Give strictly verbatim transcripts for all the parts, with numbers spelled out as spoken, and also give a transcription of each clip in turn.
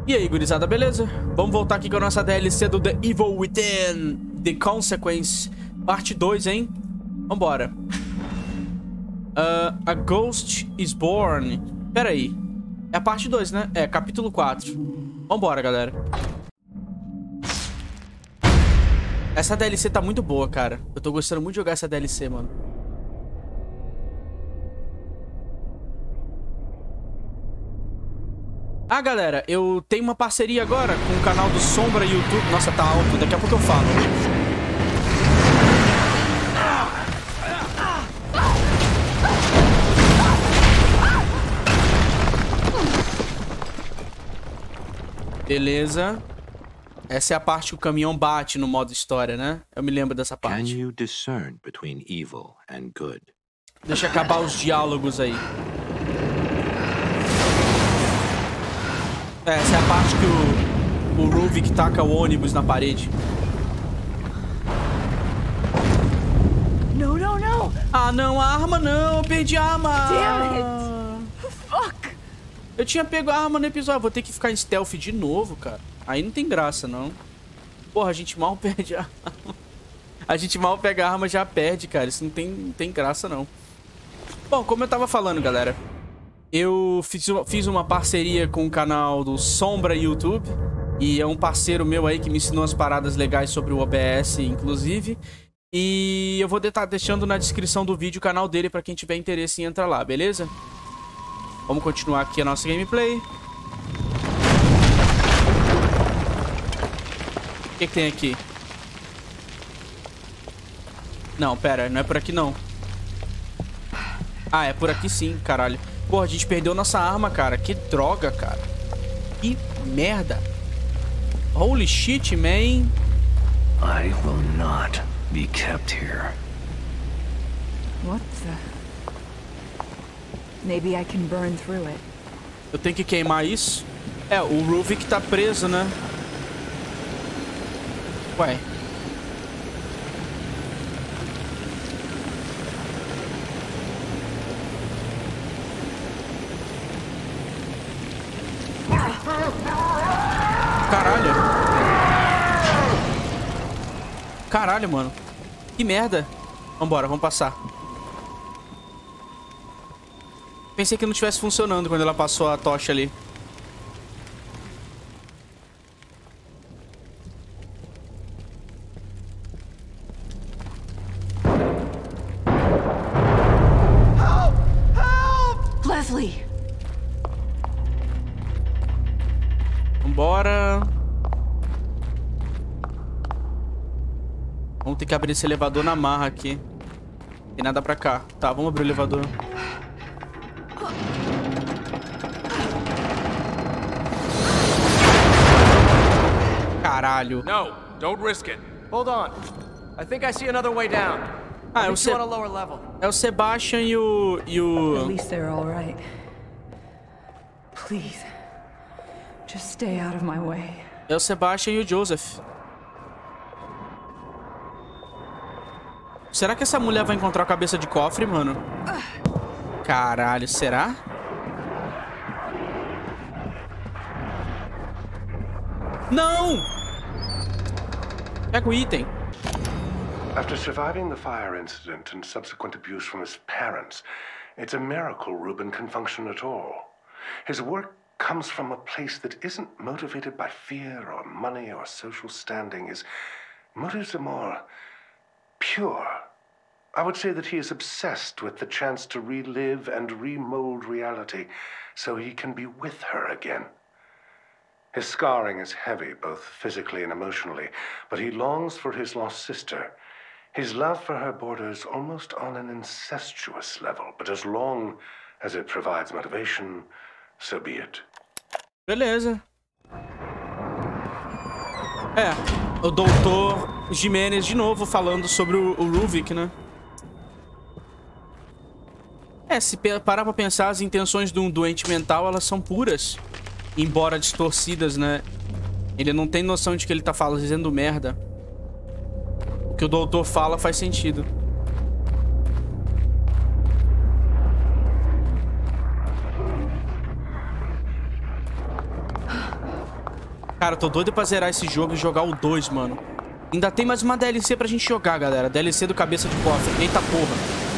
E aí, gurizada, beleza? Vamos voltar aqui com a nossa D L C do The Evil Within, The Consequence, parte dois, hein? Vambora. Uh, a Ghost is Born. Pera aí. É a parte dois, né? É, capítulo quatro. Vambora, galera. Essa D L C tá muito boa, cara. Eu tô gostando muito de jogar essa D L C, mano. Ah, galera, eu tenho uma parceria agora com o canal do Sombra YouTube. Nossa, tá alto. Daqui a pouco eu falo. Beleza. Essa é a parte que o caminhão bate no modo história, né? Eu me lembro dessa parte. Can you discern between evil and good? Deixa eu acabar os diálogos aí. Essa é a parte que o, o Ruvik taca o ônibus na parede. No, no, no. Ah, não, a arma não. Eu perdi a arma. Damn it. Fuck. Eu tinha pego a arma no episódio. Vou ter que ficar em stealth de novo, cara. Aí não tem graça, não. Porra, a gente mal perde a arma. A gente mal pega a arma e já perde, cara. Isso não tem, não tem graça, não. Bom, como eu tava falando, galera, eu fiz uma, fiz uma parceria com o canal do Sombra YouTube. E é um parceiro meu aí que me ensinou umas paradas legais sobre o O B S, inclusive. E eu vou estar deixando na descrição do vídeo o canal dele pra quem tiver interesse em entrar lá, beleza? Vamos continuar aqui a nossa gameplay. O que, que tem aqui? Não, pera, não é por aqui não. Ah, é por aqui sim, caralho. Porra, a gente perdeu nossa arma, cara. Que droga, cara. Que merda. Holy shit, man. I will not be kept here. What the? Maybe I can burn through it. Eu tenho que queimar isso? É, o Ruvik tá preso, né? Ué. Caralho. Caralho, mano. Que merda. Vambora, vamos passar. Pensei que não estivesse funcionando quando ela passou a tocha ali. Leslie. Vambora. Vamos ter que abrir esse elevador na marra aqui. Tem nada pra cá. Tá, vamos abrir o elevador. Caralho. No, don't risk it. Hold on. I think I see another way down. Ah, é o, Se on a lower level. é o Sebastian e o... E o... At least they're all right. Please. Just stay out of my way. É o Sebastian e o Joseph. Será que essa mulher vai encontrar a cabeça de cofre, mano? Caralho, será? Não! Pega o item. After surviving the fire incident and subsequent abuse from his parents, it's a miracle Ruben can function at all. His work comes from a place that isn't motivated by fear or money or social standing. His motives are more pure. I would say that he is obsessed with the chance to relive and remold reality so he can be with her again. His scarring is heavy, both physically and emotionally, but he longs for his lost sister. His love for her borders almost on an incestuous level, but as long as it provides motivation, so be it. Beleza. É, o doutor Jimenez de novo falando sobre o, o Ruvik, né? É, se parar pra pensar, as intenções de um doente mental, elas são puras. Embora distorcidas, né? Ele não tem noção de que ele tá fazendo merda. O que o doutor fala faz sentido. Cara, eu tô doido pra zerar esse jogo e jogar o dois, mano. Ainda tem mais uma D L C pra gente jogar, galera. D L C do Cabeça de Cofre. Eita porra.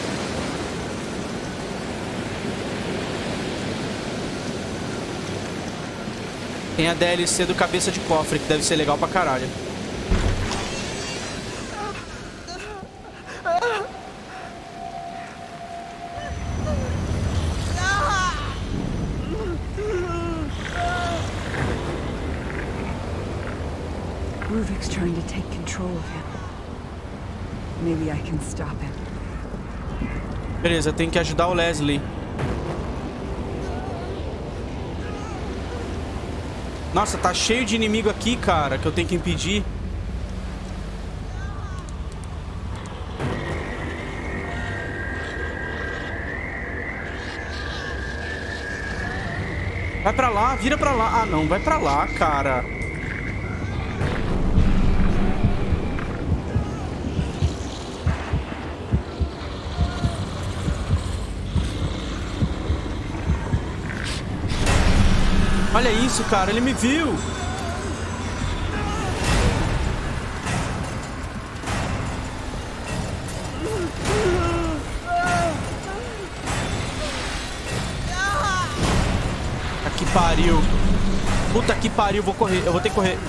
Tem a D L C do Cabeça de Cofre, que deve ser legal pra caralho. Ruvik's trying to take control of him. Maybe I can stop him. Beleza, tem que ajudar o Leslie. Nossa, tá cheio de inimigo aqui, cara, que eu tenho que impedir. Vai pra lá, vira pra lá. Ah, não, vai pra lá, cara. Olha isso, cara, ele me viu. Puta que pariu. Puta que pariu, vou correr, eu vou ter que correr.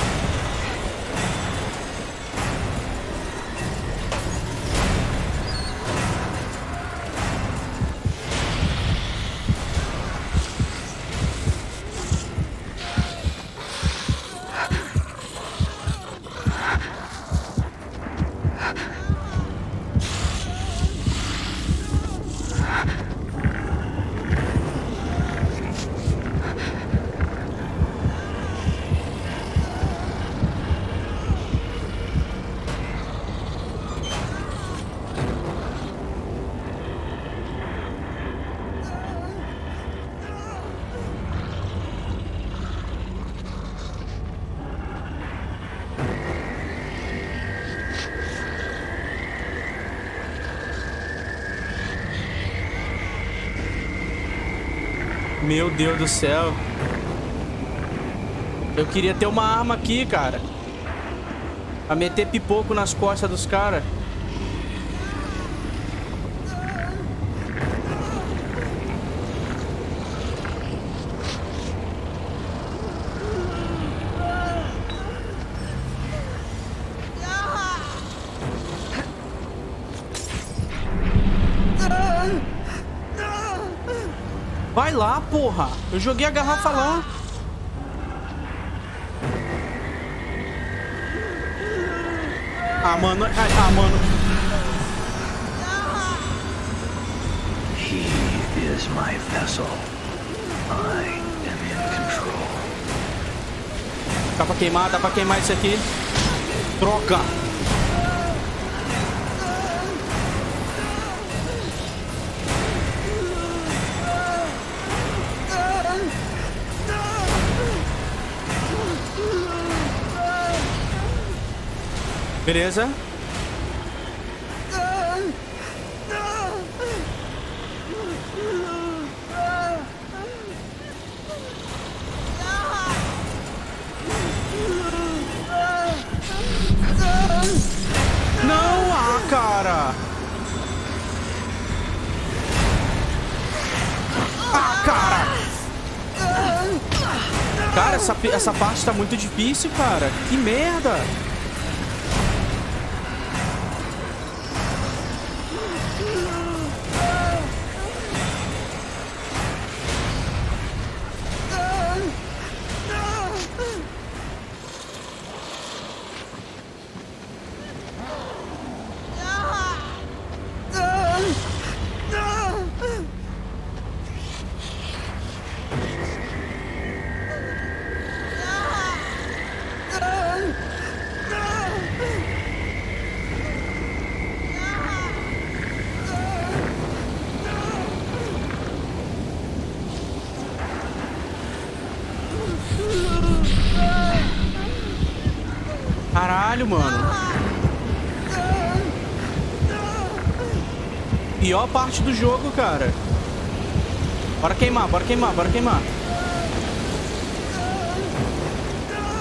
Meu Deus do céu. Eu queria ter uma arma aqui, cara. Pra meter pipoco nas costas dos caras. Vai lá, porra. Eu joguei a garrafa lá. Ah, mano. Ah, mano. He is my vessel. I am in control. Dá pra queimar, dá pra queimar isso aqui. Troca. Beleza. Não, ah, cara. Ah, cara. Cara, essa, essa parte tá muito difícil, cara. Que merda. Caralho, mano. Pior parte do jogo, cara. Bora queimar, bora queimar, bora queimar.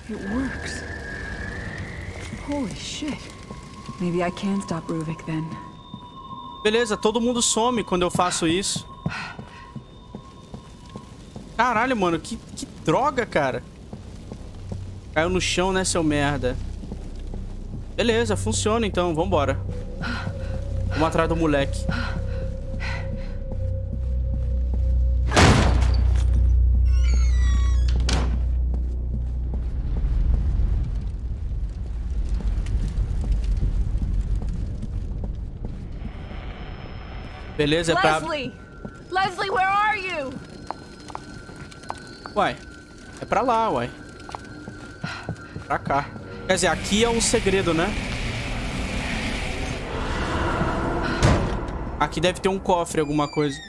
It works. Holy shit. Maybe I can stop Ruvik then. Beleza, todo mundo some quando eu faço isso. Caralho, mano, que, que droga, cara. Caiu no chão, né, seu merda? Beleza, funciona então, vambora. Vamos atrás do moleque. Beleza, é pra... Leslie! Leslie, where are you? Uai, é pra lá, uai. Pra cá. Quer dizer, aqui é um segredo, né? Aqui deve ter um cofre, alguma coisa.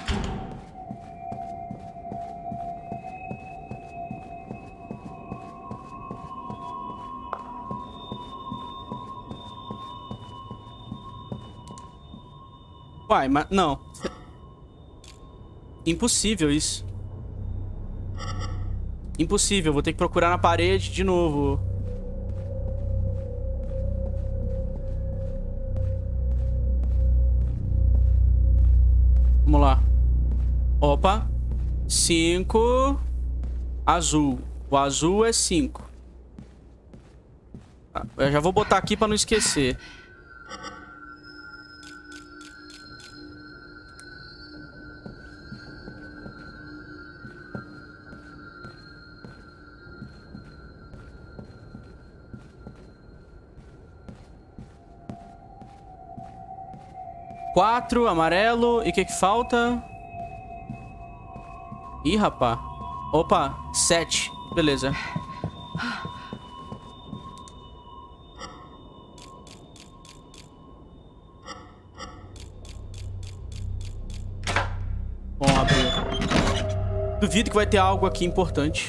Uai, mas... Não. Impossível isso. Impossível, vou ter que procurar na parede de novo. Vamos lá. Opa. Cinco. Azul. O azul é cinco. Eu já vou botar aqui pra não esquecer. Quatro, amarelo. E o que que falta? Ih, rapá. Opa, sete. Beleza. Bom, abriu. Duvido que vai ter algo aqui importante.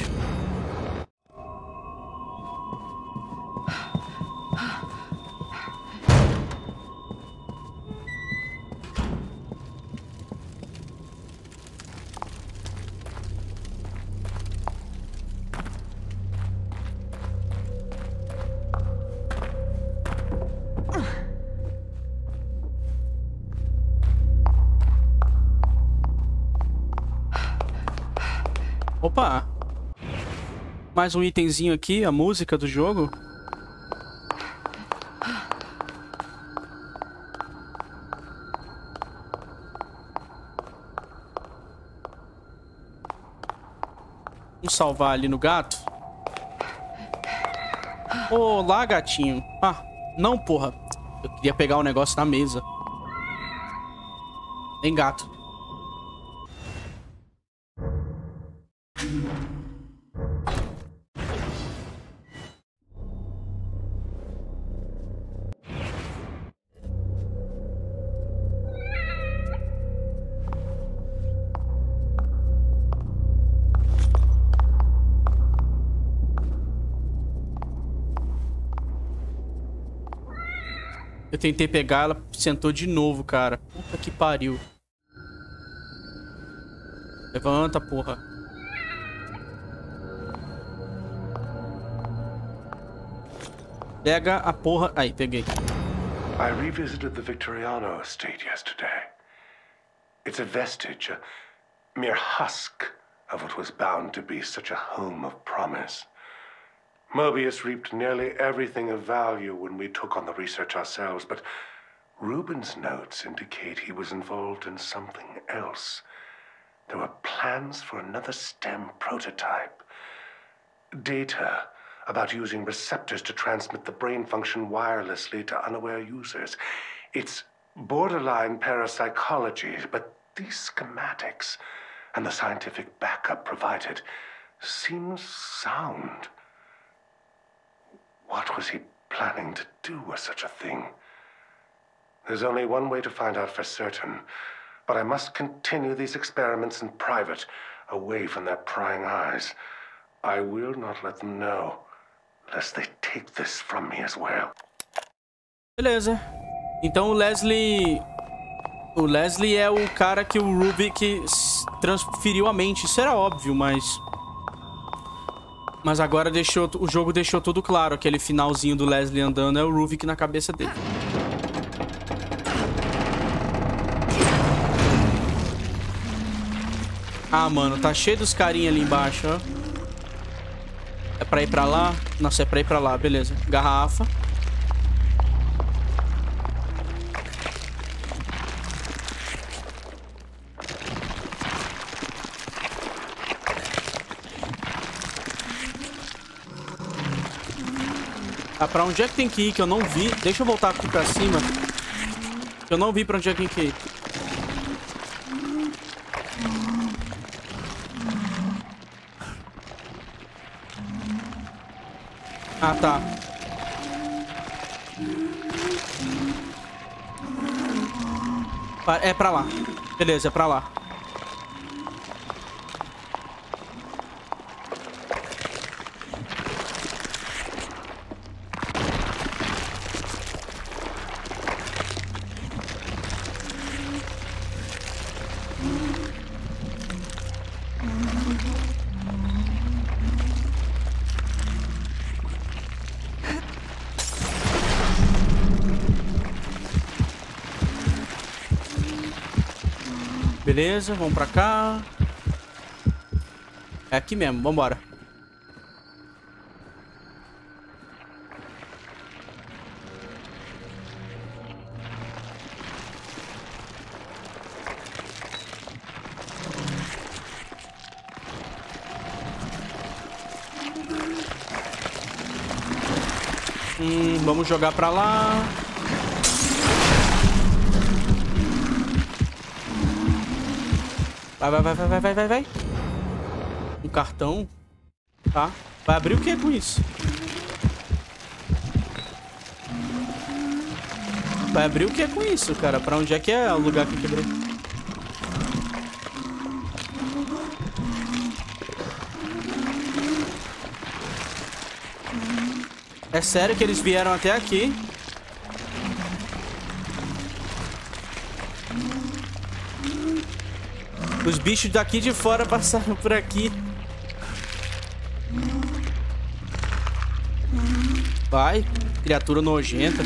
Opa! Mais um itemzinho aqui, a música do jogo. Vamos salvar ali no gato. Olá, gatinho. Ah, não, porra. Eu queria pegar o negócio na mesa. Tem gato. Eu tentei pegar, ela sentou de novo, cara. Puta que pariu. Levanta, porra. Pega a porra... Aí, peguei. I revisited the Victoriano estate yesterday. It's a vestige, a mere husk of what was bound to be such a home of promise. Mobius reaped nearly everything of value when we took on the research ourselves, but Rubin's notes indicate he was involved in something else. There were plans for another STEM prototype. Data about using receptors to transmit the brain function wirelessly to unaware users. It's borderline parapsychology, but these schematics and the scientific backup provided seems sound. What was he planning to do with such a thing? There's only one way to find out for certain, but I must continue these experiments in private, away from their prying eyes. I will not let them know, lest they take this from me as well. Beleza. Então o Leslie... O Leslie é o cara que o Ruvik transferiu a mente. Isso era óbvio, mas... Mas agora deixou, o jogo deixou tudo claro. Aquele finalzinho do Leslie andando é o Ruvik na cabeça dele. Ah, mano, tá cheio dos carinha ali embaixo, ó. É pra ir pra lá? Nossa, é pra ir pra lá, beleza. Garrafa. Ah, pra onde é que tem que ir que eu não vi? Deixa eu voltar aqui pra cima. Eu não vi pra onde é que tem que ir. Ah, tá. É pra lá. Beleza, é pra lá. Beleza, vamos pra cá. É aqui mesmo, vambora. Hum, vamos jogar pra lá. Vai, vai, vai, vai, vai, vai, vai. Um cartão. Tá. Vai abrir o que com isso? Vai abrir o que com isso, cara? Pra onde é que é o lugar que eu quebrei? É sério que eles vieram até aqui? Os bichos daqui de fora passaram por aqui. Vai, criatura nojenta.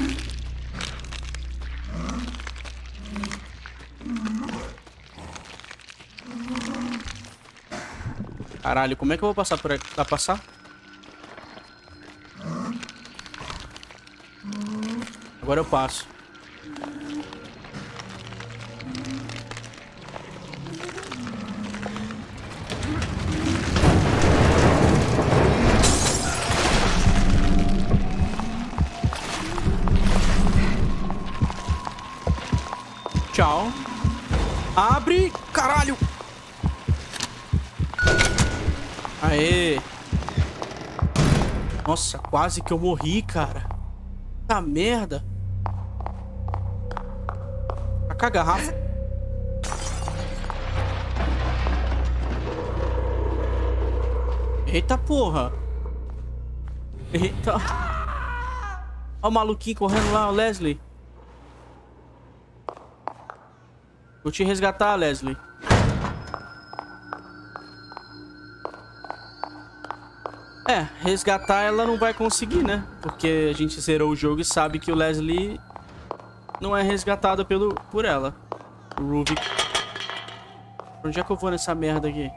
Caralho, como é que eu vou passar por aqui? Dá pra passar? Agora eu passo. Tchau. Abre, caralho. Aê. Nossa, quase que eu morri, cara. Puta merda. Taca a garrafa. Eita porra. Eita. Olha o maluquinho correndo lá, o Leslie. Vou te resgatar, Leslie. É, resgatar ela não vai conseguir, né? Porque a gente zerou o jogo e sabe que o Leslie não é resgatado pelo, por ela. O Ruvik. Pra onde é que eu vou nessa merda aqui?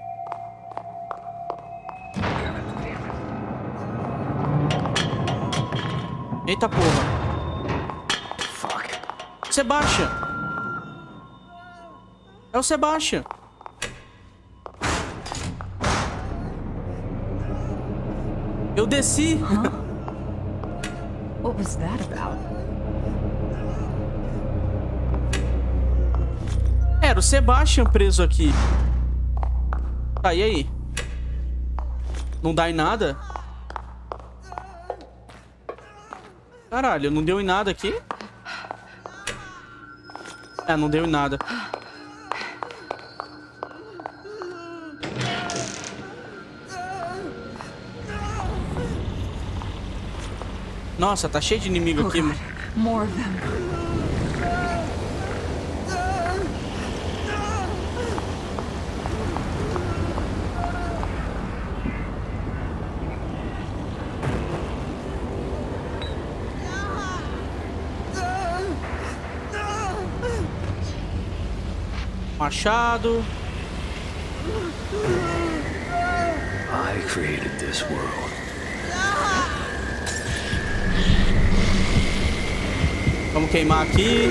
Eita porra. Fuck. Sebastian. É o Sebastian. Eu desci. Huh? What was that about? Era o Sebastian preso aqui. Tá, e aí? Não dá em nada? Caralho, não deu em nada aqui? É, não deu em nada. Nossa, tá cheio de inimigo aqui, mano. More of them. Machado. I created this world. Vamos queimar aqui.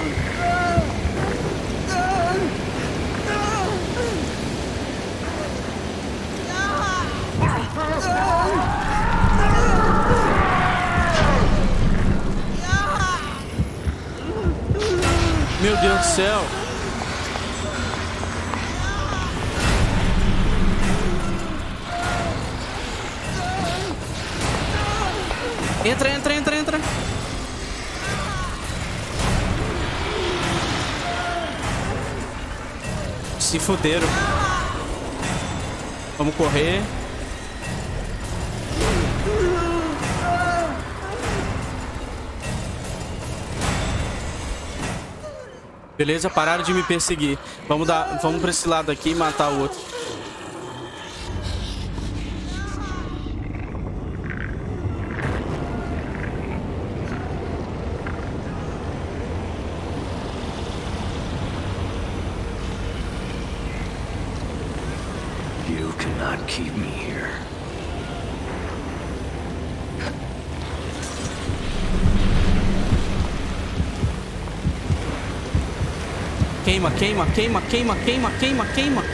Meu Deus do céu. Entra, entra, entra, entra. Se fuderam. Vamos correr. Beleza, pararam de me perseguir. Vamos dar, vamos pra esse lado aqui e matar o outro. You cannot keep me here. Queima, queima, queima, queima, queima, queima, queima.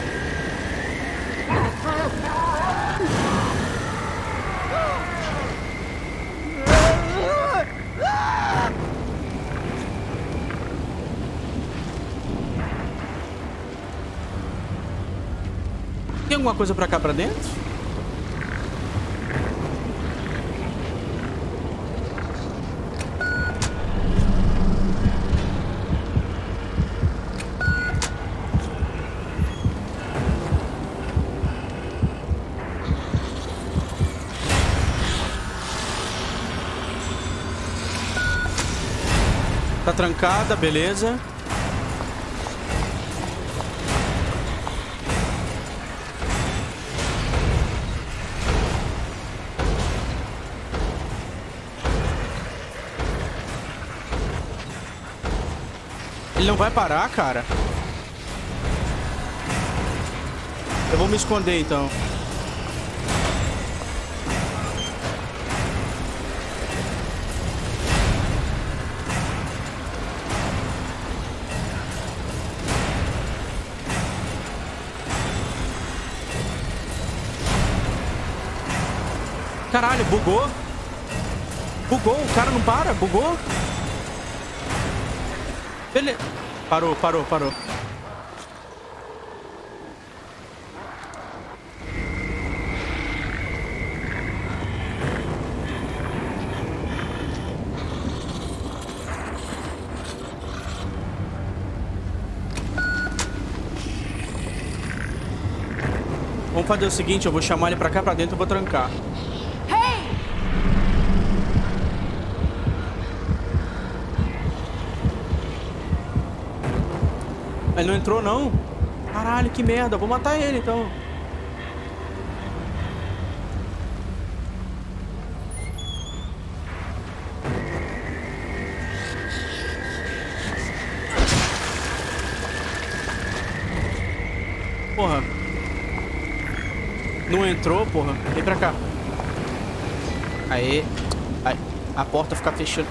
Tem alguma coisa pra cá pra dentro? Tá trancada, beleza. Ele não vai parar, cara. Eu vou me esconder, então. Caralho, bugou. Bugou, o cara não para, bugou. Beleza. Parou, parou, parou. Vamos fazer o seguinte, eu vou chamar ele pra cá, pra dentro, eu vou trancar. Ele não entrou, não? Caralho, que merda. Vou matar ele, então. Porra. Não entrou, porra. Vem pra cá. Aê. Aí. A porta fica fechando.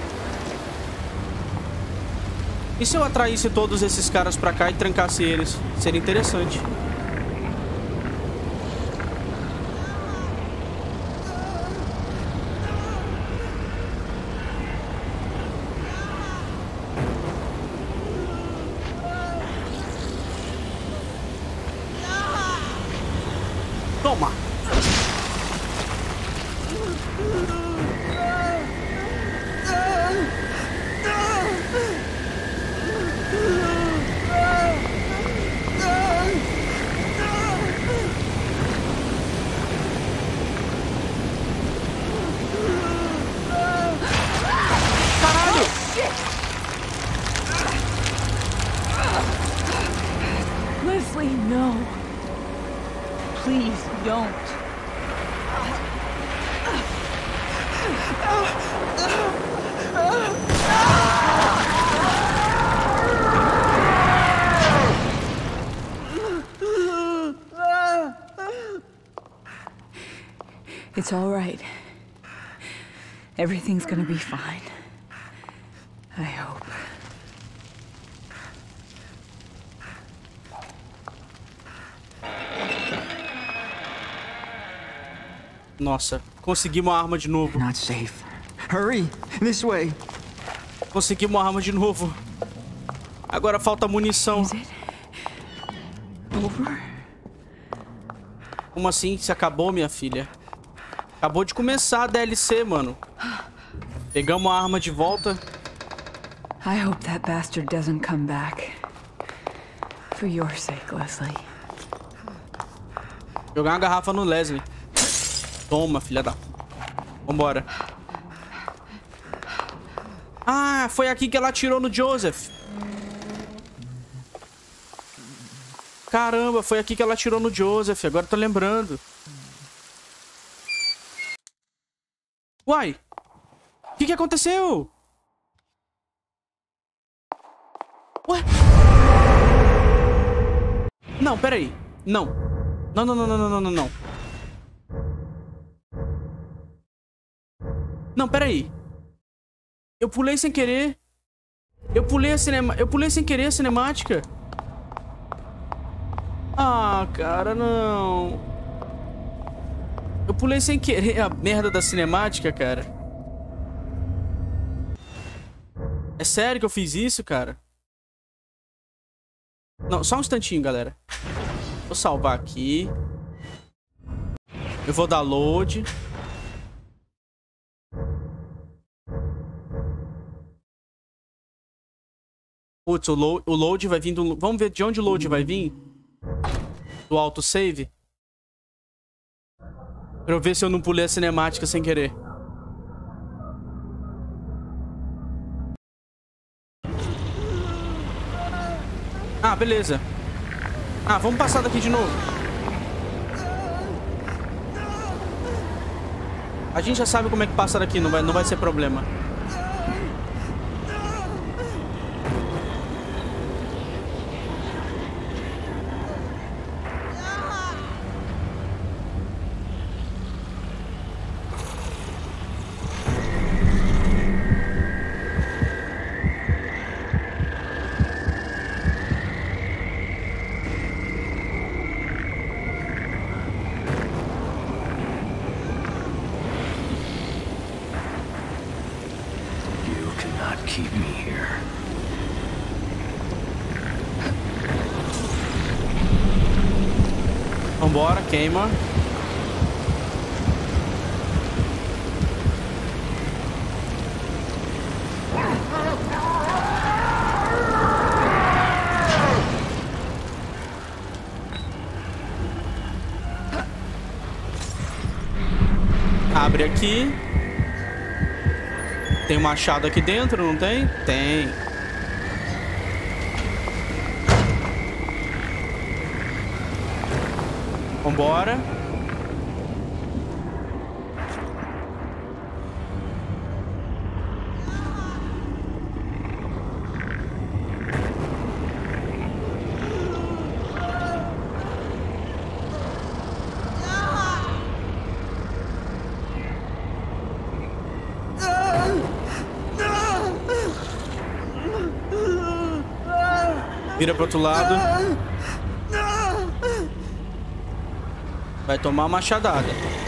E se eu atraísse todos esses caras pra cá e trancasse eles? Seria interessante. Toma! Leslie, no. Please don't. It's all right. Everything's gonna be fine. I hope. Nossa, conseguimos uma arma de novo. Not safe. Hurry! This way! Conseguimos uma arma de novo. Agora falta munição. Is it over? Como assim? Se acabou, minha filha? Acabou de começar a D L C, mano. Pegamos a arma de volta. I hope that bastard doesn't come back. For your sake, Leslie. Jogar uma garrafa no Leslie. Toma, filha da... Vambora. Ah, foi aqui que ela atirou no Joseph. Caramba, foi aqui que ela atirou no Joseph. Agora eu tô lembrando. Uai. O que que aconteceu? Ué? Não, peraí. Não. Não, não, não, não, não, não, não. Não, peraí. Eu pulei sem querer. Eu pulei a cinema... Eu pulei sem querer a cinemática. Ah, cara, não. Eu pulei sem querer a merda da cinemática, cara. É sério que eu fiz isso, cara? Não, só um instantinho, galera. Vou salvar aqui. Eu vou dar load. Putz, o load, o load vai vir do... Vamos ver de onde o load vai vir? Do autosave? Pra eu ver se eu não pulei a cinemática sem querer. Ah, beleza. Ah, vamos passar daqui de novo. A gente já sabe como é que passa daqui, não vai, não vai ser problema. Keep me here. Vambora, queima. Abre aqui. Tem um machado aqui dentro, não tem? Tem. Vambora. Vira pro outro lado. Vai tomar uma machadada.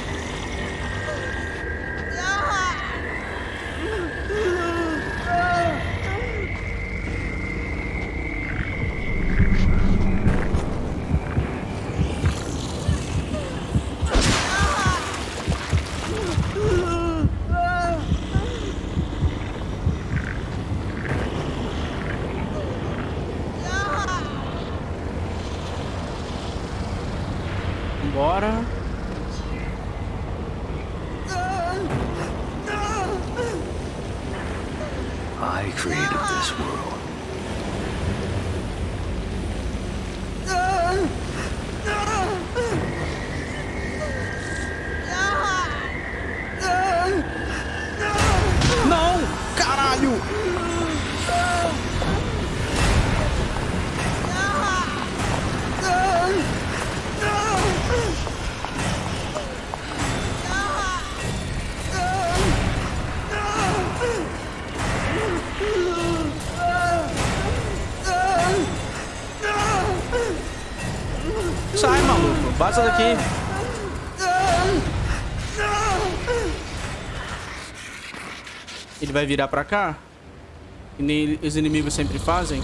Bora. I created this world. Não! Caralho! Vaza daqui. Ele vai virar pra cá? Que nem os inimigos sempre fazem?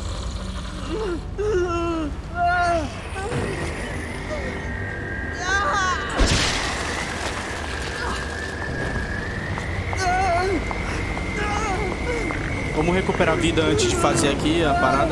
Vamos recuperar a vida antes de fazer aqui a parada.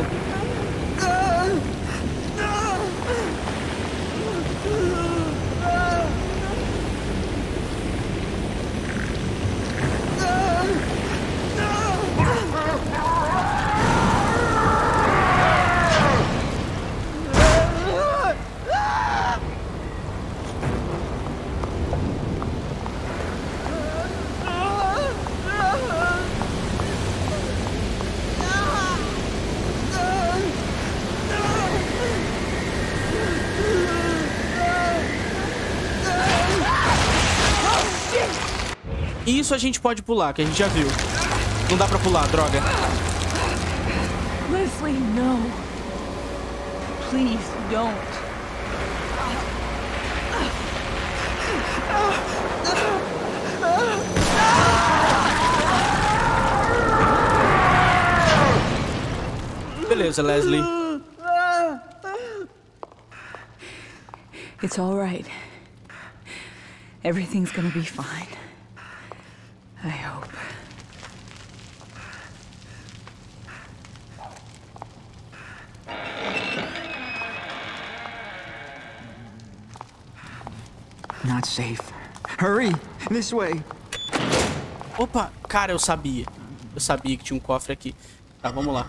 Isso a gente pode pular, que a gente já viu. Não dá pra pular, droga. Leslie, no. Please don't. Beleza, Leslie. It's all right. Everything's gonna be fine. I hope. Not safe. Hurry! This way! Opa, cara, eu sabia. Eu sabia que tinha um cofre aqui. Tá, vamos lá.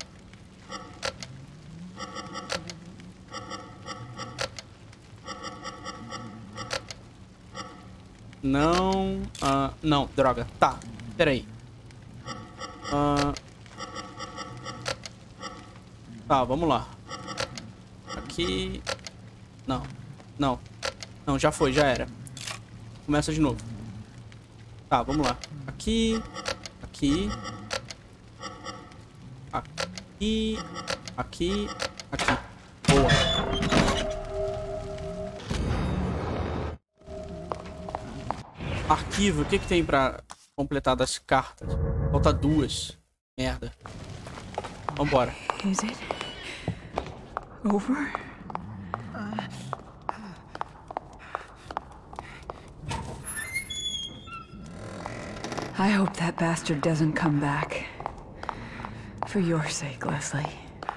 Não... Uh, não, droga. Tá, peraí. Uh, tá, vamos lá. Aqui... Não, não. Não, já foi, já era. Começa de novo. Tá, vamos lá. Aqui... Aqui... Aqui... Aqui... Aqui. Boa. Arquivo, o que que tem pra completar das cartas? Falta duas. Merda. Vambora. Is it over? I hope that bastard doesn't come back. For your sake, Leslie.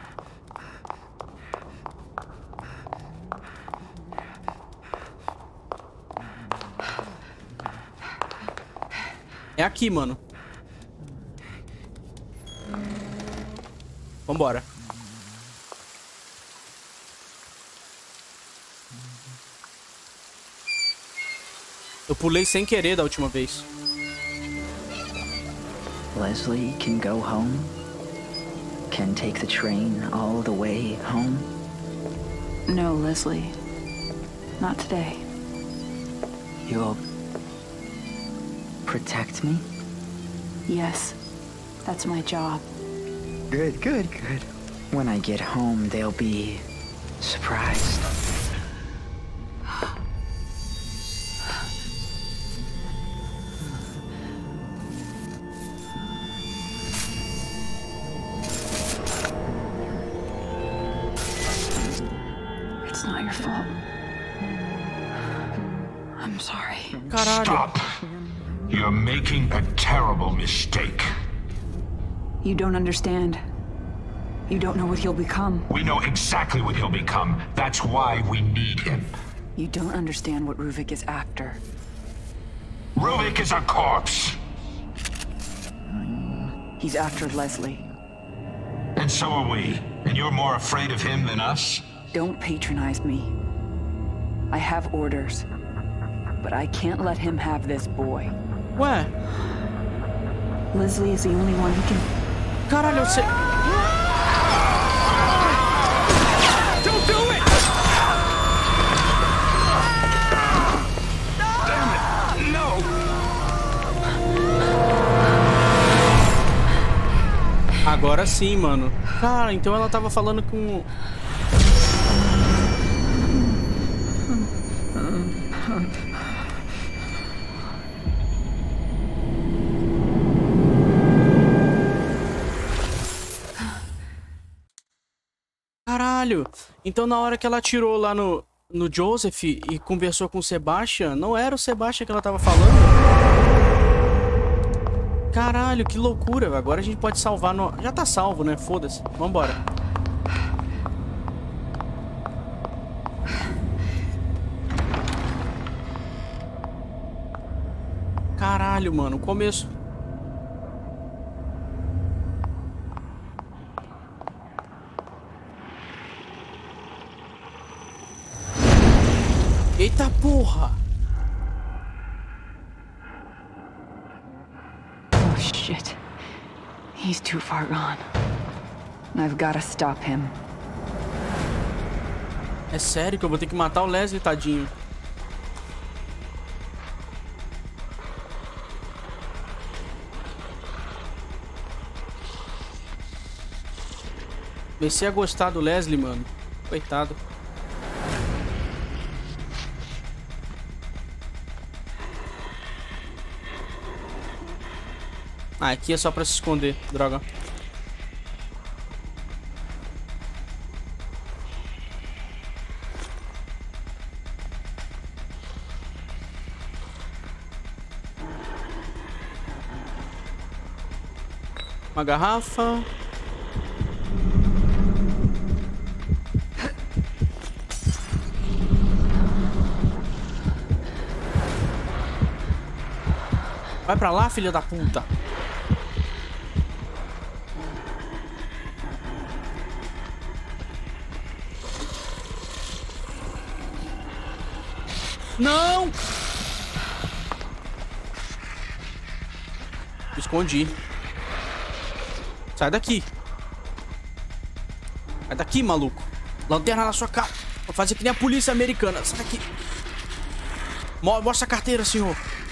É aqui, mano. Vambora. Eu pulei sem querer da última vez. Leslie can go home? Can take the train all the way home? No, Leslie. Not today. You'll protect me? Yes. That's my job. Good, good, good. When I get home, they'll be surprised. It's not your fault. I'm sorry. Caralho. Stop! You're making a terrible mistake. You don't understand. You don't know what he'll become. We know exactly what he'll become. That's why we need him. You don't understand what Ruvik is after. Ruvik is a corpse. He's after Leslie. And so are we. And you're more afraid of him than us? Don't patronize me. I have orders. But I can't let him have this boy. Ué? Leslie is the only one who can... Caralho, eu sei... Don't do it! Damn it! No! Agora sim, mano. Cara, então ela tava falando com... Caralho. Então na hora que ela atirou lá no, no Joseph e conversou com o Sebastian, não era o Sebastian que ela tava falando? Caralho, que loucura. Agora a gente pode salvar no... Já tá salvo, né? Foda-se. Vambora. Caralho, mano. O começo... Eita porra! Oh shit. He's too far gone. I've gotta stop him. É sério que eu vou ter que matar o Leslie, tadinho. Comecei a gostar do Leslie, mano. Coitado. Ah, aqui é só pra se esconder, droga. Uma garrafa. Vai pra lá, filha da puta. Não! Escondi. Sai daqui. Sai daqui, maluco. Lanterna na sua cara. Vou fazer que nem a polícia americana. Sai daqui. Mostra a carteira, senhor.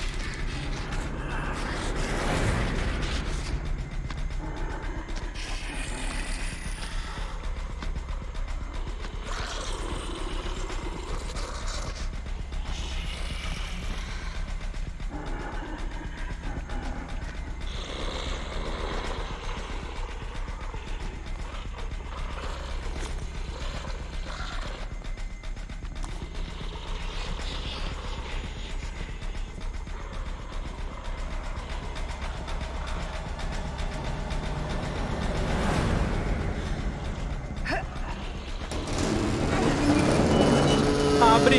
Abre.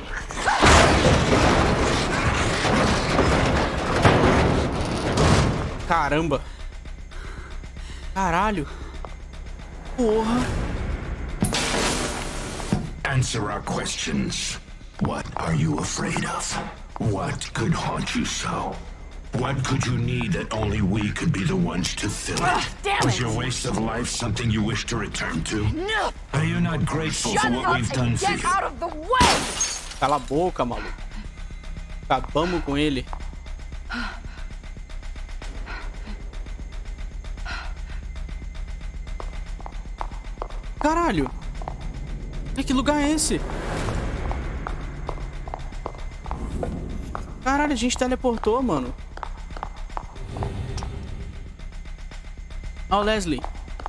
Caramba. Caralho. Porra. Answer our questions. What are you afraid of? What could haunt you so? What could you need that only we could be the ones to fill it? Ugh, damn Was it. your waste of life something you wish to return to? No. Are you not grateful Shut for what up we've done and for get you? out of the way. Cala a boca, maluco. Acabamos com ele. Caralho. Que lugar é esse? Caralho, a gente teleportou, mano. Ó, o Leslie.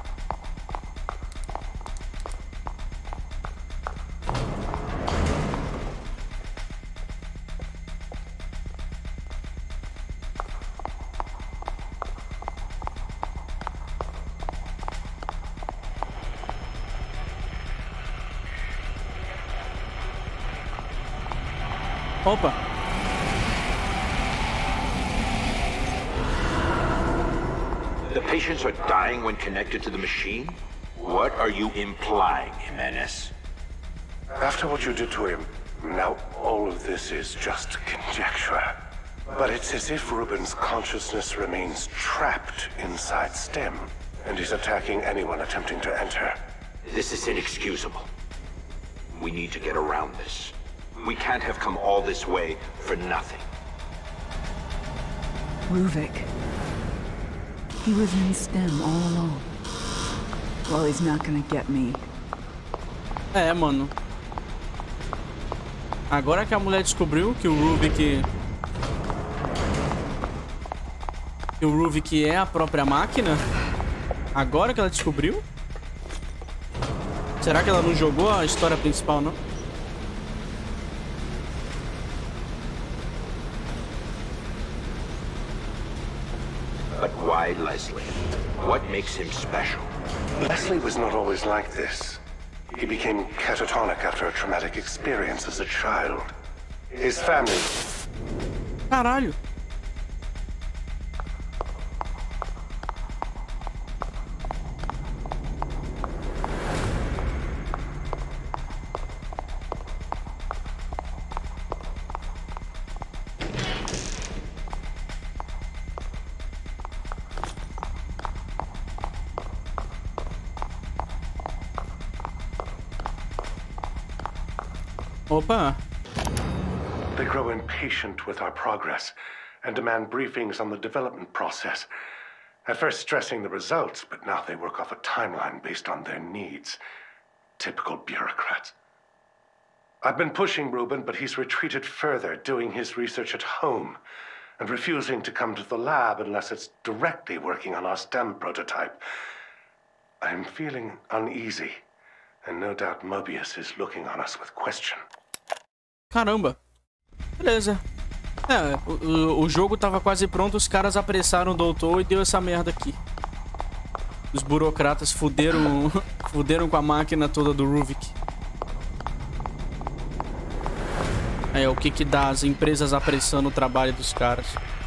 Opa. The patients are dying when connected to the machine? What are you implying, Jimenez? After what you did to him, now all of this is just conjecture. But it's as if Ruben's consciousness remains trapped inside STEM, and he's attacking anyone attempting to enter. This is inexcusable. We need to get around this. We can't have come all this way for nothing. Ruvik. He was in STEM all along. Well, he's not gonna get me. É, mano. Agora que a mulher descobriu que o Ruvik... Que o Ruvik é a própria máquina. Agora que ela descobriu. Será que ela não jogou a história principal, não? But why Leslie? What makes him special? Leslie was not always like this. He became catatonic after a traumatic experience as a child. His family... Caralho. Opa. They grow impatient with our progress and demand briefings on the development process. At first stressing the results, but now they work off a timeline based on their needs. Typical bureaucrats. I've been pushing Ruben, but he's retreated further, doing his research at home and refusing to come to the lab unless it's directly working on our STEM prototype. I'm feeling uneasy, and no doubt Mobius is looking on us with question. Caramba. Beleza. É, o, o jogo tava quase pronto, os caras apressaram o doutor e deu essa merda aqui. Os burocratas fuderam, fuderam com a máquina toda do Ruvik. É, o que que dá as empresas apressando o trabalho dos caras.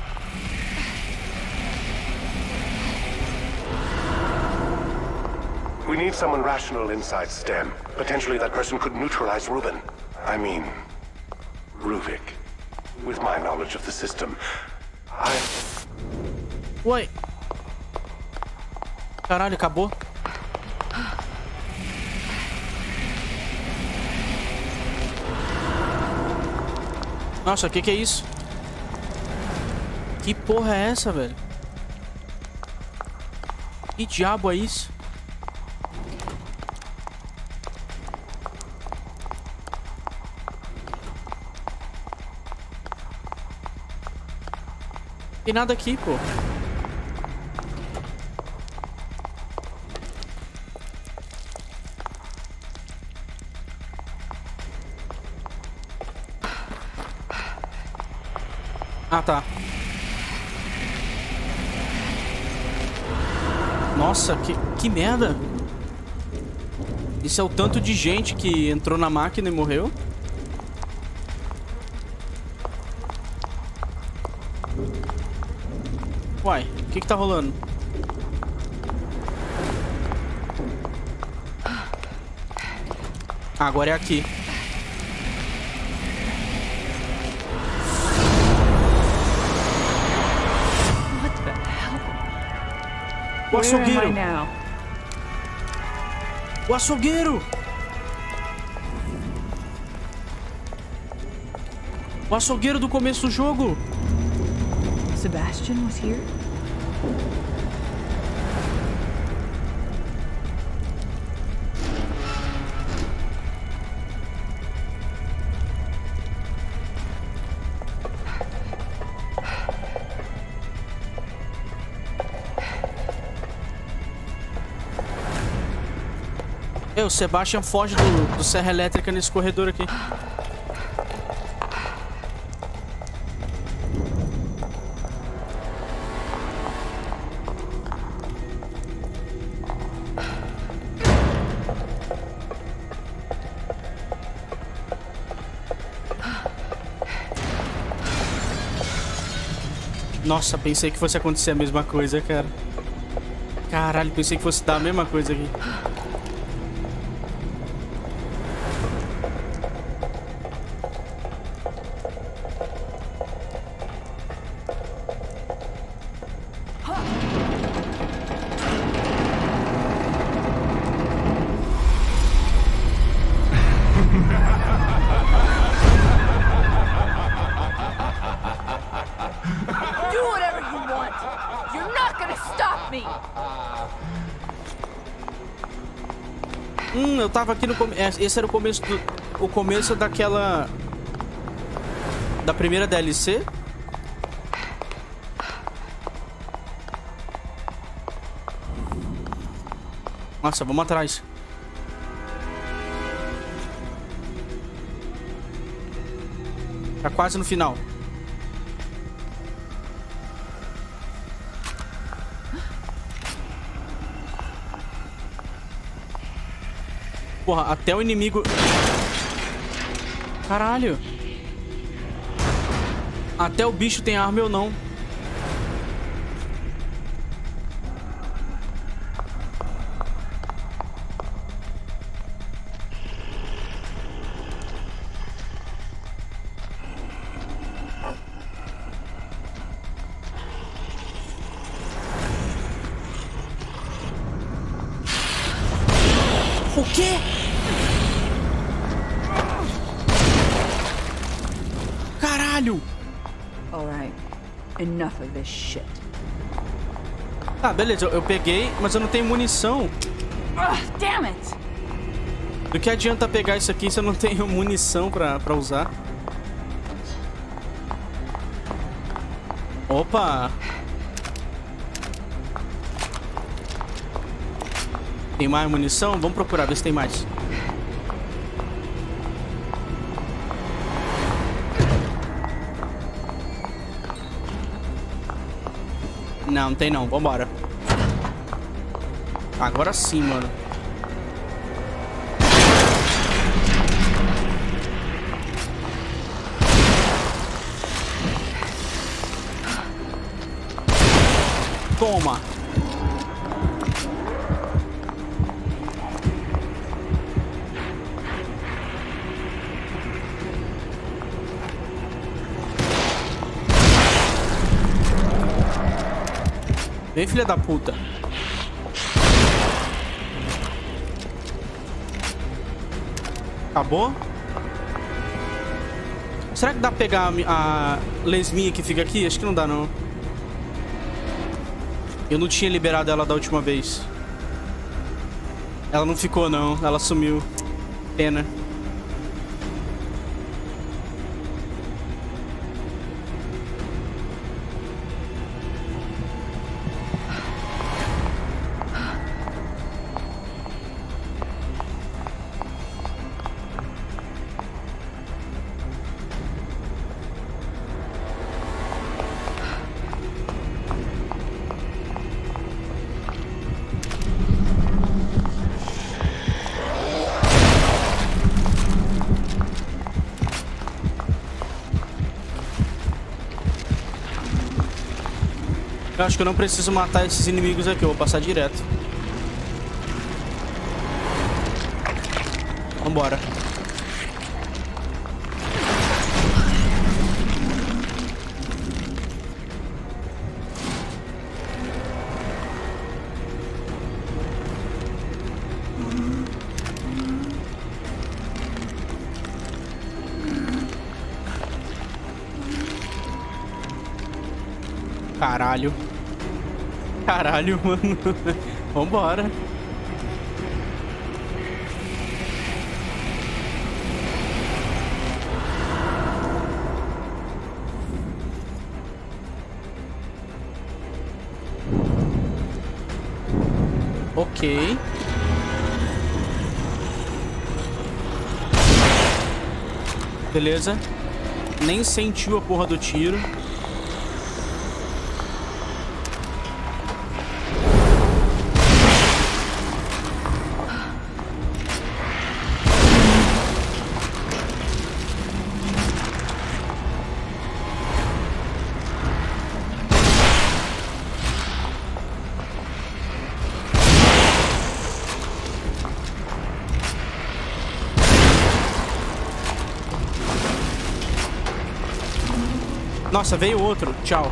We need someone rational inside STEM. Potentially that person could neutralize Ruben. I mean... Ruvik. With my knowledge of the system, I... Ué. Caralho, acabou? Nossa, o que que é isso? Que porra é essa, velho? Que diabo é isso? Tem nada aqui, pô. Ah, tá. Nossa, que, que merda. Isso é o tanto de gente que entrou na máquina e morreu? Uai, o que que tá rolando? Ah, agora é aqui. O açougueiro! O açougueiro! O açougueiro do começo do jogo! Sebastian was here? É, o Sebastian foge do, do serra elétrica nesse corredor aqui. Nossa, pensei que fosse acontecer a mesma coisa, cara. Caralho, pensei que fosse dar a mesma coisa aqui. Hum, eu tava aqui no começo. Esse era o começo do... O começo daquela... Da primeira D L C? Nossa, vamos atrás. quase no final. Porra, até o inimigo... Caralho. Até o bicho tem arma, eu não. O quê? Caralho! All right. Enough of this shit. Tá, beleza, eu, eu peguei, mas eu não tenho munição. Ugh, damn it! Do que adianta pegar isso aqui se eu não tenho munição pra, pra usar? Opa! Tem mais munição? Vamos procurar, ver se tem mais. Não, não tem não. Vambora. Agora sim, mano. Toma. Vem, filha da puta. Acabou? Será que dá pra pegar a, a lesminha que fica aqui? Acho que não dá, não. Eu não tinha liberado ela da última vez. Ela não ficou, não. Ela sumiu. Pena. Eu acho que eu não preciso matar esses inimigos aqui, eu vou passar direto. Vambora. Caralho. Caralho, mano. Vambora. Ok. Beleza. Nem sentiu a porra do tiro. Nossa, veio outro. Tchau.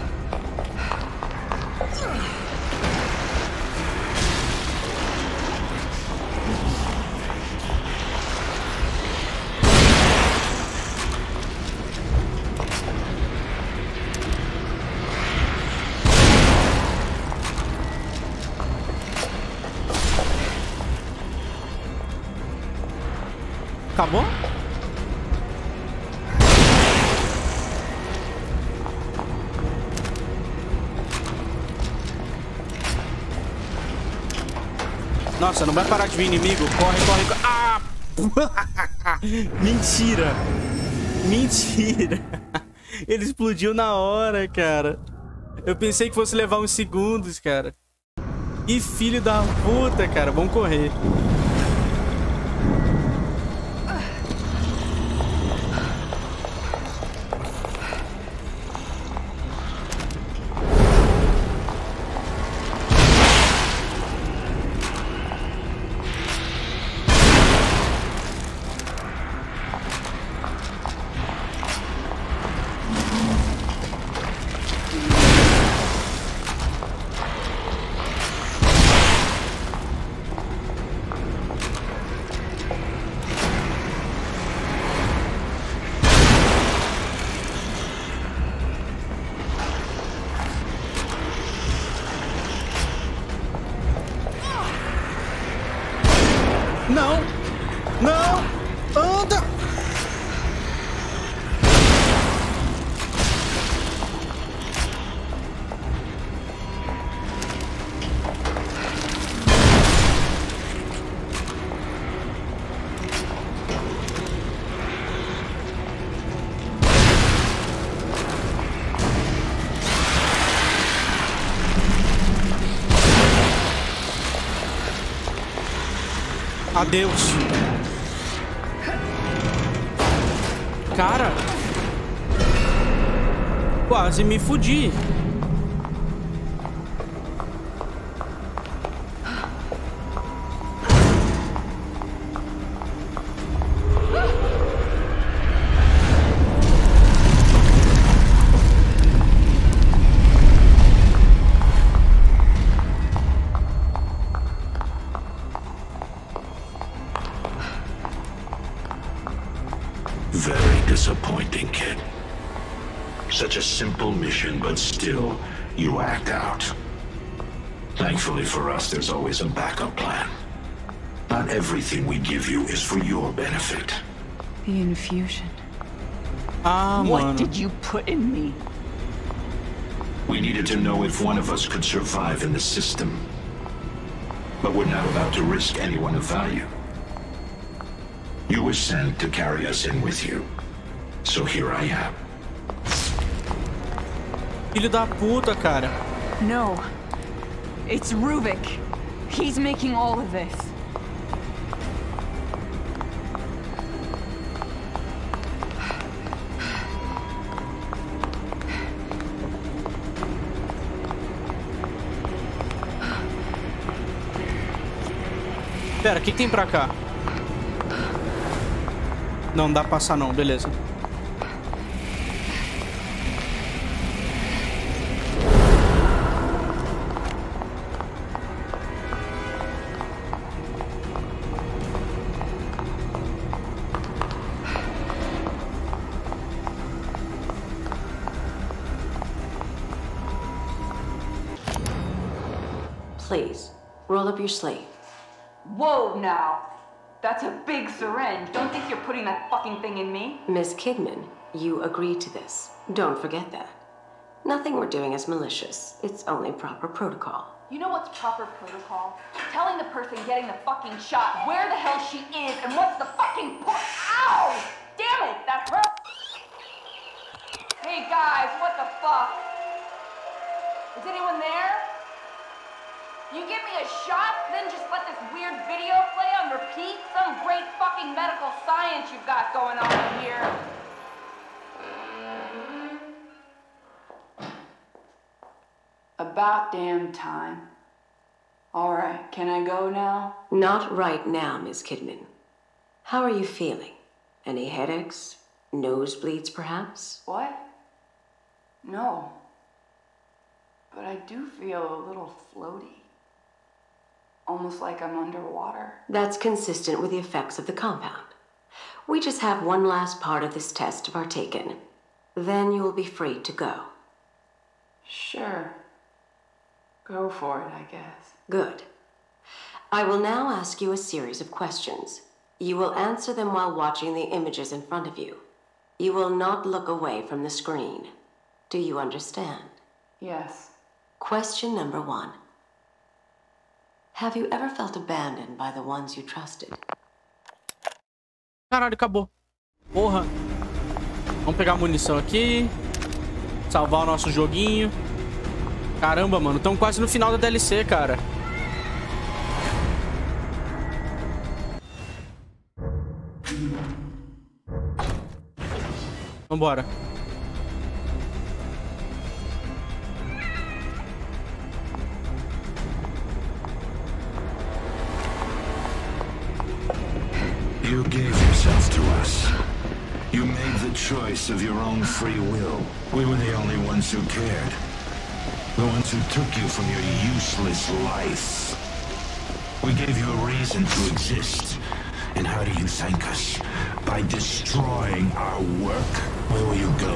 Acabou? Nossa, não vai parar de vir inimigo. Corre, corre, corre. Ah! Mentira! Mentira. Ele explodiu na hora, cara. Eu pensei que fosse levar uns segundos, cara. Que filho da puta, cara. Vamos correr. Não! Não! Anda! Adeus. Cara. Quase me fudi. Very disappointing, kid. Such a simple mission, but still, you act out. Thankfully for us, there's always a backup plan. Not everything we give you is for your benefit. The infusion. Ah, What mano. did you put in me? We needed to know if one of us could survive in the system. But we're not about to risk anyone of value. You were sent to carry us in with you. So here I am. Filho da puta, cara. No. It's Rubik. He's making all of this. Pera, o que, que tem pra cá? Não, não dá pra passar não, beleza. Please, roll up your sleeve. Whoa, now. That's a big syringe. Don't think you're putting that fucking thing in me. Miss Kidman, you agreed to this. Don't forget that. Nothing we're doing is malicious. It's only proper protocol. You know what's proper protocol? Telling the person getting the fucking shot where the hell she is and what's the fucking point. Ow! Damn it, that hurt! Hey guys, what the fuck? Is anyone there? You give me a shot, then just let this weird video play on repeat? Some great fucking medical science you've got going on here. About damn time. All right, can I go now? Not right now, Miss Kidman. How are you feeling? Any headaches? Nosebleeds, perhaps? What? No. But I do feel a little floaty. Almost like I'm underwater. That's consistent with the effects of the compound. We just have one last part of this test to partake in. Then you will be free to go. Sure. Go for it, I guess. Good. I will now ask you a series of questions. You will answer them while watching the images in front of you. You will not look away from the screen. Do you understand? Yes. Question number one. Have you ever felt abandoned by the ones you trusted? Caralho, acabou. Porra. Vamos pegar a munição aqui. Salvar o nosso joguinho. Caramba, mano. Estamos quase no final da D L C, cara. Vambora. You gave yourself to us. You made the choice of your own free will. We were the only ones who cared. The ones who took you from your useless life. We gave you a reason to exist. And how do you thank us? By destroying our work. Where will you go?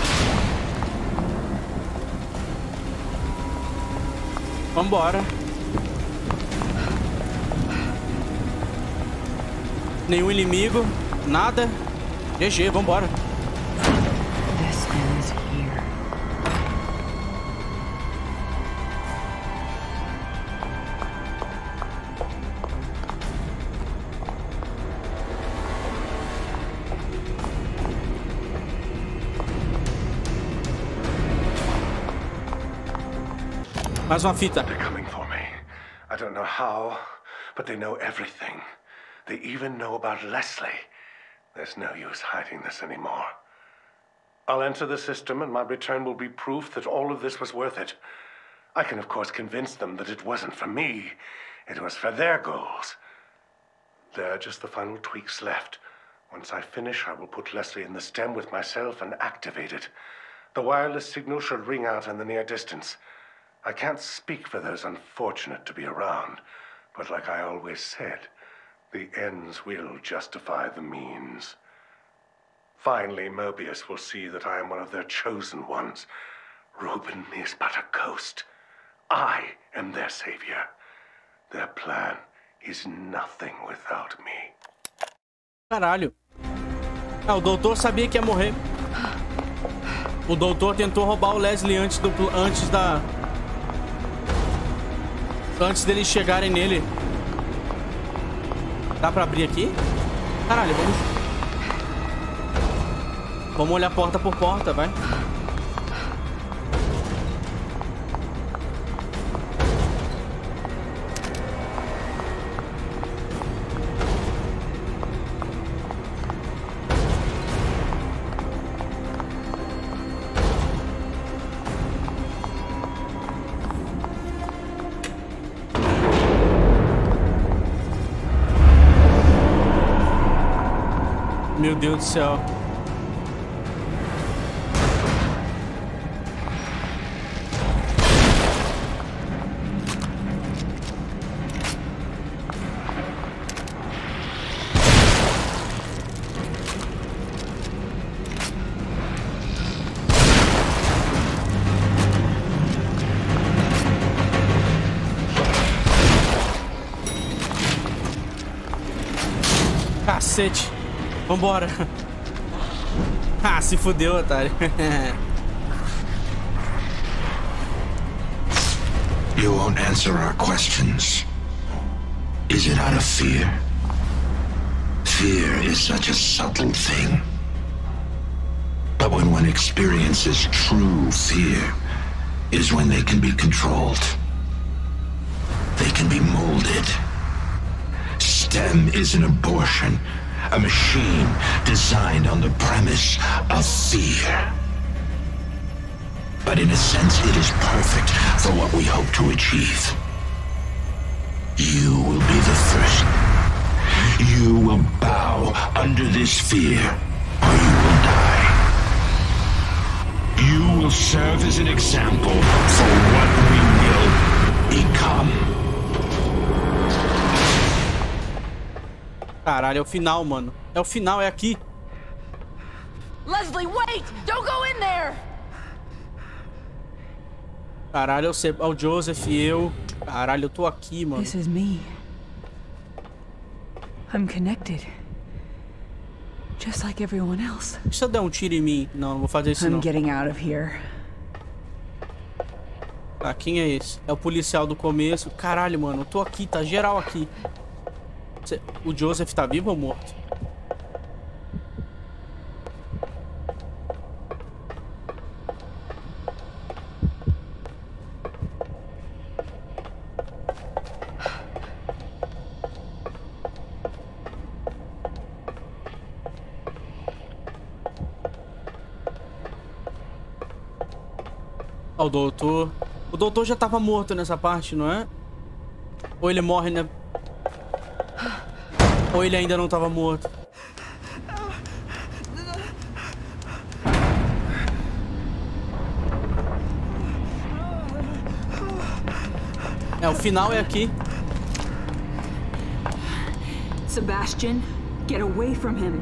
Vambora. Nenhum inimigo. Nada. G G, vambora. This ends here. Mais uma fita. They're coming for me. I don't know how, but they know everything. They even know about Leslie. There's no use hiding this anymore. I'll enter the system, and my return will be proof that all of this was worth it. I can, of course, convince them that it wasn't for me. It was for their goals. There are just the final tweaks left. Once I finish, I will put Leslie in the stem with myself and activate it. The wireless signal should ring out in the near distance. I can't speak for those unfortunate to be around, but like I always said, the ends will justify the means. Finally, Mobius will see that I am one of their chosen ones. Reuben is but a ghost. I am their savior. Their plan is nothing without me. Caralho. Ah, o doutor sabia que ia morrer. O doutor tentou roubar o Leslie antes do antes da antes deles chegarem nele. Dá pra abrir aqui? Caralho, vamos... Vamos olhar porta por porta, vai. Meu Deus do céu. Cacete. Vambora. Ah, se fudeu, otário. You won't answer our questions. Is it out of fear? Fear is such a subtle thing. But when one experiences true fear, is when they can be controlled. They can be molded. STEM is an abortion. A machine designed on the premise of fear. But in a sense, it is perfect for what we hope to achieve. You will be the first. You will bow under this fear, or you will die. You will serve as an example for what we will become. Caralho, é o final, mano. É o final, é aqui. Leslie, wait! Don't go in there! Caralho, eu sei. É o Joseph e eu. Caralho, eu tô aqui, mano. This is me. I'm connected. Just like everyone else. Se eu der um tiro em mim? Não, não vou fazer isso não. I'm getting out of here. Ah, quem é esse? É o policial do começo. Caralho, mano, eu tô aqui, tá geral aqui. O Joseph tá vivo ou morto? o doutor. O doutor já tava morto nessa parte, não é? Ou ele morre, né? Ou ele ainda não tava morto? É, o final é aqui. Sebastian, get away from him.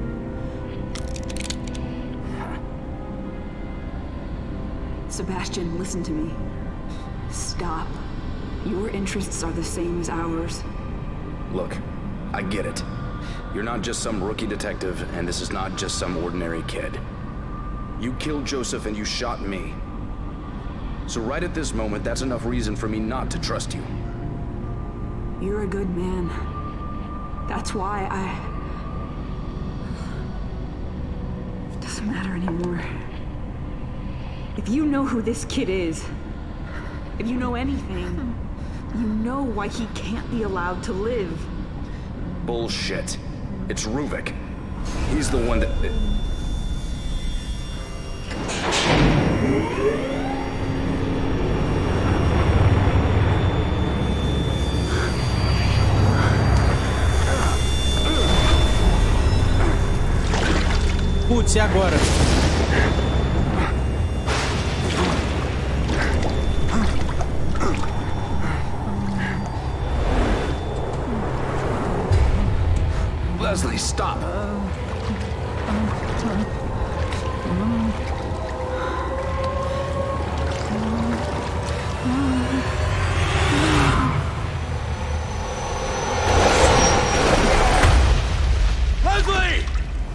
Sebastian, listen to me. Stop. Your interests are the same as ours. Look, I get it. You're not just some rookie detective, and this is not just some ordinary kid. You killed Joseph and you shot me. So right at this moment, that's enough reason for me not to trust you. You're a good man. That's why I... It doesn't matter anymore. If you know who this kid is, if you know anything, you know why he can't be allowed to live. Bullshit. It's Ruvik. He's the one that... Putz, e agora? Leslie, stop! Leslie!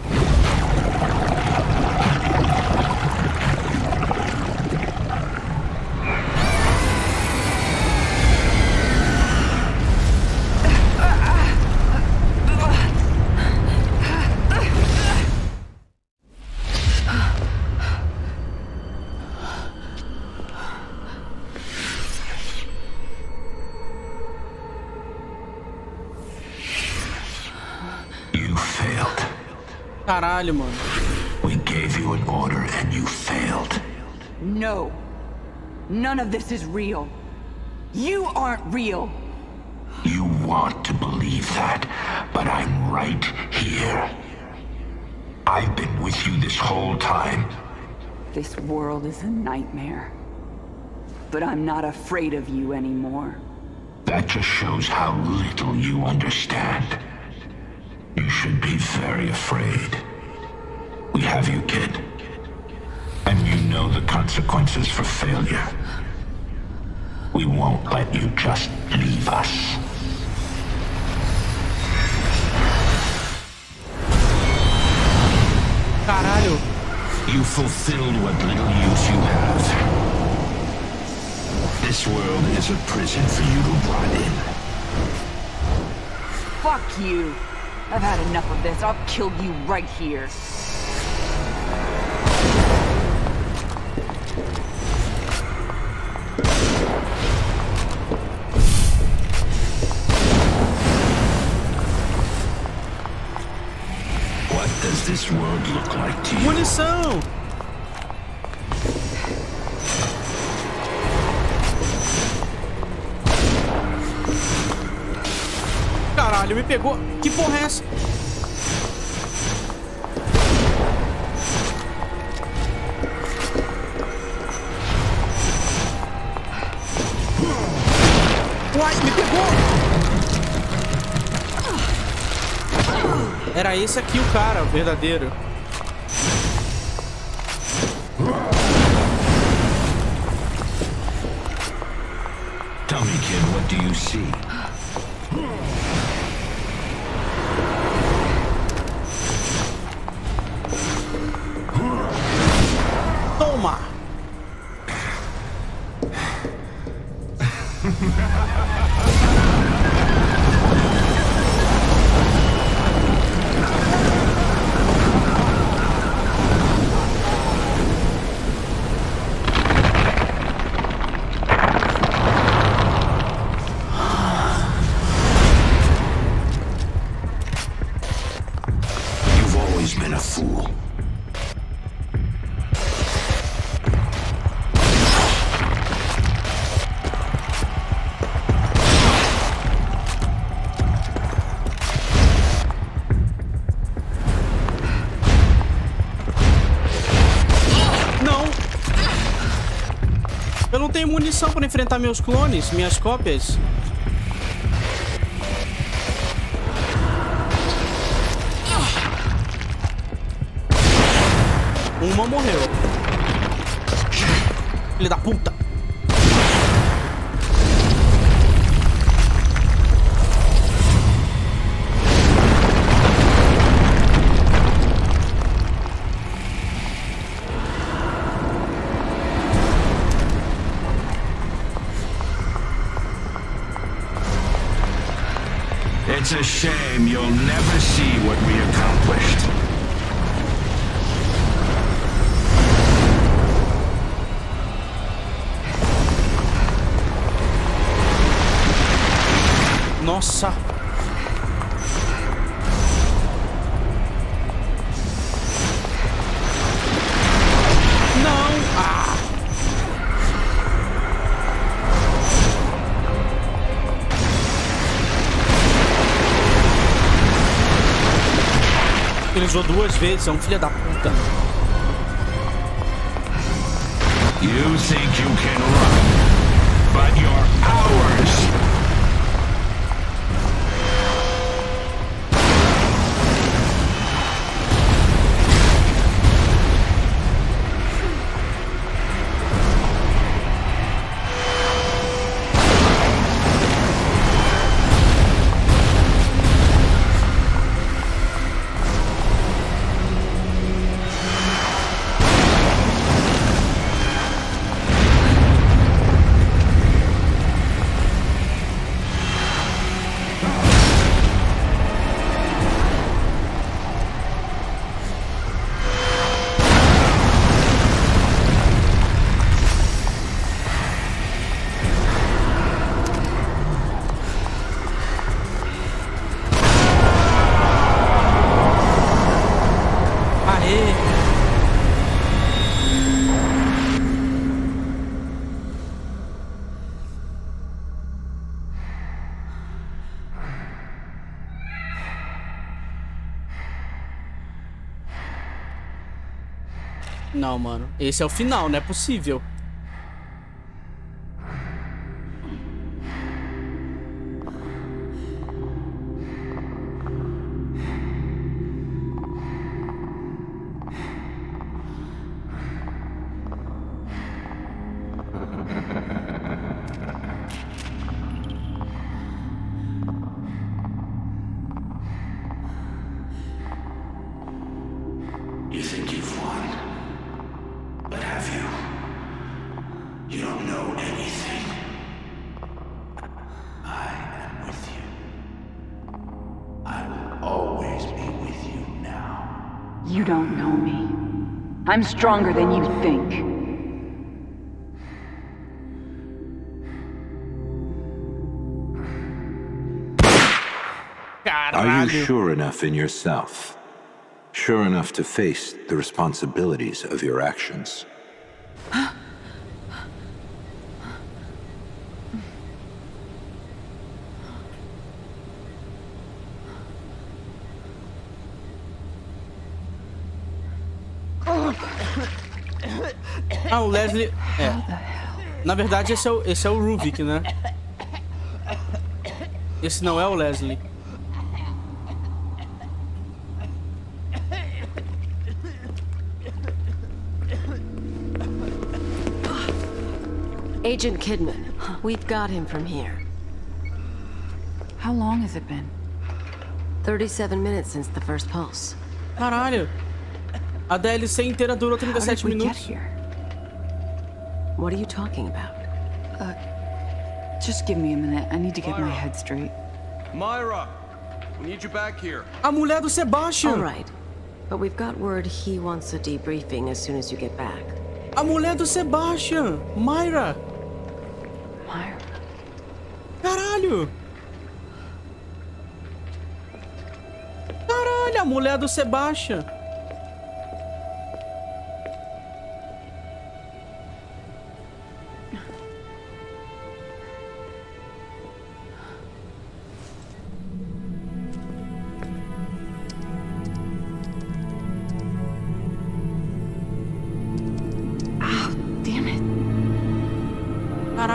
Caralho, mano. We gave you an order and you failed. No. None of this is real. You aren't real. You want to believe that, but I'm right here. I've been with you this whole time. This world is a nightmare. But I'm not afraid of you anymore. That just shows how little you understand. You should be very afraid. We have you, kid. And you know the consequences for failure. We won't let you just leave us. Caralho. You fulfilled what little use you have. This world is a prison for you to rot in. Fuck you. I've had enough of this. I'll kill you right here. What does this world look like to you? Munição! Caralho, me pegou. Que porra é essa? Uai, me pegou. Era esse aqui o cara, o verdadeiro. Tell me, kid, what do you see? Toma! You've always been a fool. tenho munição pra enfrentar meus clones, minhas cópias. Uma morreu. Filho da puta. It's a shame you'll never see what we accomplished. Nossa. Não. Ah. Ele usou duas vezes, é um filho da puta. You think you can run, but you're ours. Não, mano. Esse é o final, não é possível. You think you've won, but have you? You don't know anything. I am with you. I will always be with you now. You don't know me. I'm stronger than you think. Are you sure enough in yourself? Sure enough to face the responsibilities of your actions? Ah, o Leslie... É. Na verdade, esse é o, esse é o Ruvik, né? Esse não é o Leslie. Agent Kidman, we've got him from here. How long has it been? thirty-seven minutes since the first pulse. Caralho. A D L C inteira durou trinta e sete minutos. What are you talking about? Uh, just give me a minute. I need to get my head straight. Myra, we need you back here. A mulher do Sebastian. All right, but we've got word he wants a debriefing as soon as you get back. A mulher do Sebastian, Myra. Myra. Caralho. Caralho, a mulher do Sebastian.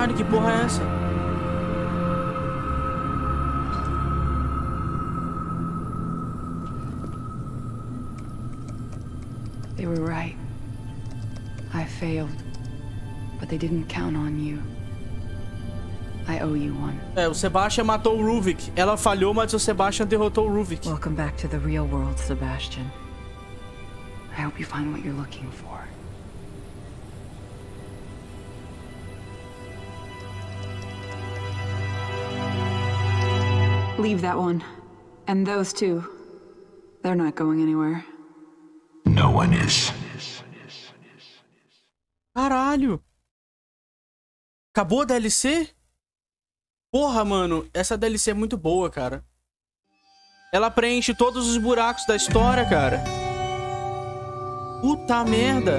Caralho, que porra é essa? They were right. I failed. But they didn't count on you. I owe you one. É, o Sebastian matou o Ruvik. Ela falhou, mas o Sebastian derrotou o Ruvik. Welcome back to the real world, Sebastian. I hope you find what you're looking for. Leave that one. And those two. They're not going anywhere. No one is. Caralho. Acabou a D L C? Porra, mano. Essa D L C é muito boa, cara. Ela preenche todos os buracos da história, cara. Puta merda.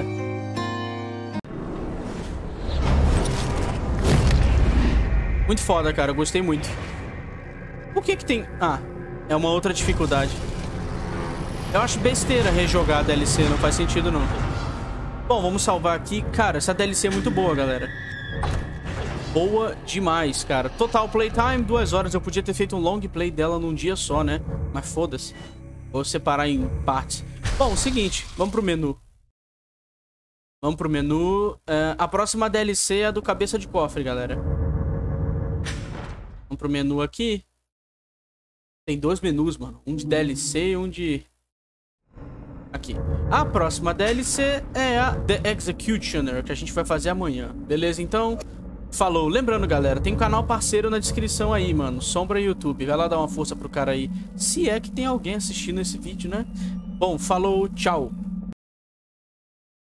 Muito foda, cara. Gostei muito. Por que que tem... Ah, é uma outra dificuldade. Eu acho besteira rejogar a D L C. Não faz sentido, não. Bom, vamos salvar aqui. Cara, essa D L C é muito boa, galera. Boa demais, cara. Total playtime, duas horas. Eu podia ter feito um long play dela num dia só, né? Mas foda-se. Vou separar em partes. Bom, seguinte. Vamos pro menu. Vamos pro menu. Uh, a próxima D L C é a do cabeça de cofre, galera. Vamos pro menu aqui. Tem dois menus, mano. Um de D L C e um de... Aqui. A próxima D L C é a The Executioner, que a gente vai fazer amanhã. Beleza, então? Falou. Lembrando, galera, tem um canal parceiro na descrição aí, mano. Sombra YouTube. Vai lá dar uma força pro cara aí. Se é que tem alguém assistindo esse vídeo, né? Bom, falou, tchau.